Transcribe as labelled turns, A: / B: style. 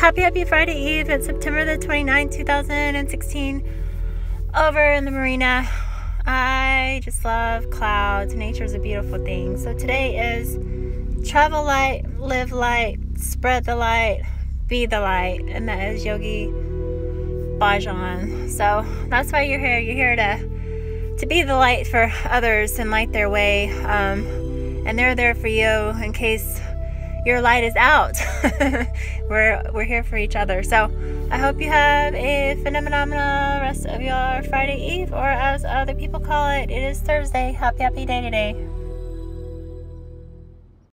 A: happy Friday Eve. It's September the 29th, 2016. Over in the marina. I just love clouds. Nature's a beautiful thing. So today is travel light, live light, spread the light, be the light. And that is Yogi Bhajan. So that's why you're here. You're here to be the light for others and light their way. And they're there for you in case your light is out. We're here for each other. So I hope you have a phenomenal rest of your Friday Eve, or as other people call it, it is Thursday. Happy day today.